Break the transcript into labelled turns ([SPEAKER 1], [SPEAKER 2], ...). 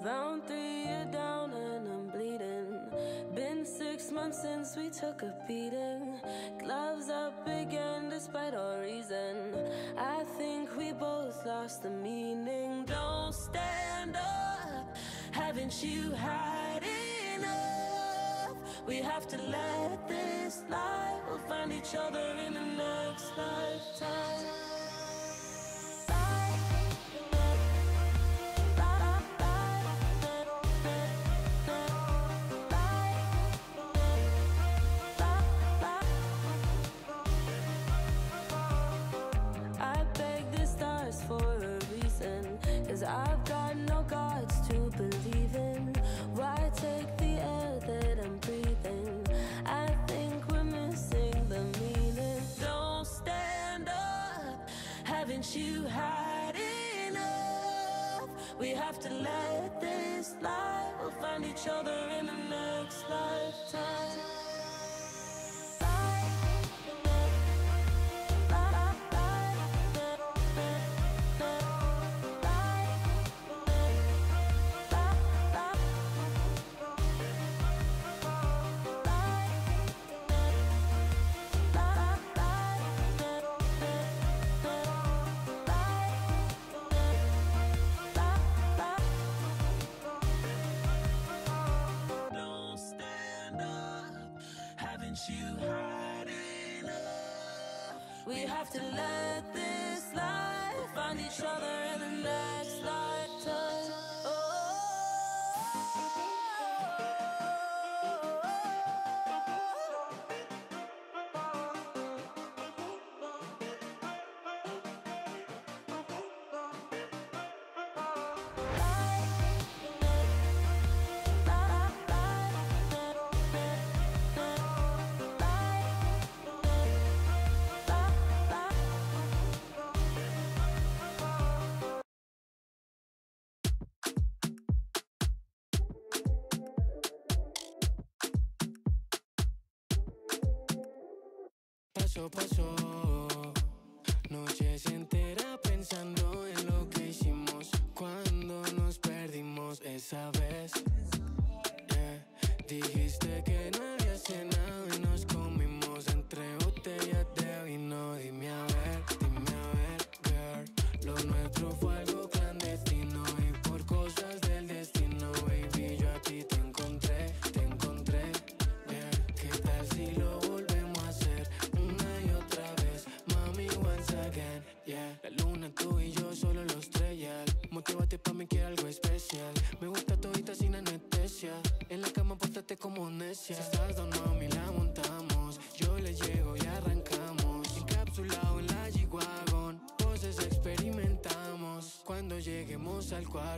[SPEAKER 1] Found 3 years down and I'm bleeding. Been 6 months since we took a beating. Gloves up again despite our reason. I think we both lost the meaning. Don't stand up, haven't you had enough? We have to let this lie. We'll find each other in the next lifetime. I've got no gods to believe in. Why take the air that I'm breathing? I think we're missing the meaning. Don't stand up, haven't you had enough? We have to let this lie. We'll find each other in the next lifetime. You had enough. We have to let this life find each other in the next lifetime.
[SPEAKER 2] Pasó, noches enteras pensando en lo que hicimos cuando nos perdimos esa vez. Dijiste que no había cenado y nos comimos entre botellas de vino. Dime a ver, girl, lo nuestro fue algo clandestino y por cosas del destino, baby, yo a ti te encontré, yeah. ¿Qué tal si lo volvemos a hacer una y otra vez, mami, once again, yeah? La luna, tú y yo, solo los tres, yeah. Motívate pa' mí, quiero algo especial. Me gusta todita sin anestesia. En la cama pórtate como necia. Si estás down, mami, la montamos. Yo le llego y arrancamos. Encapsulado en la G-Wagon, poses experimentamos. Cuando lleguemos al cuarto